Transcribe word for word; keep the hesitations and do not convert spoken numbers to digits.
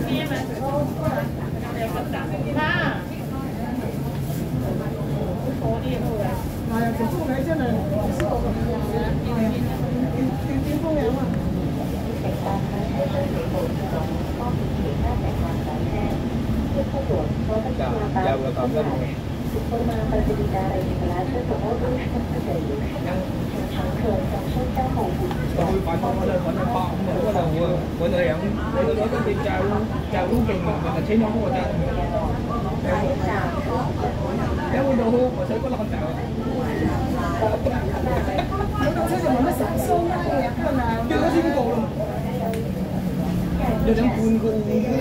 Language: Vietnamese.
係啊，其中你真係點點風樣啊！ Jauh ke kampung. Tôi phải không có lên phải nó không mà có đầu của người ăn tôi nói cái chào chào uống chừng mà mình thấy nó không có chào nếu có đồ hú mà thấy có là không chào 這就冇乜成數啦，日本啊， chưa có xin cô luôn giờ đang cuốn cô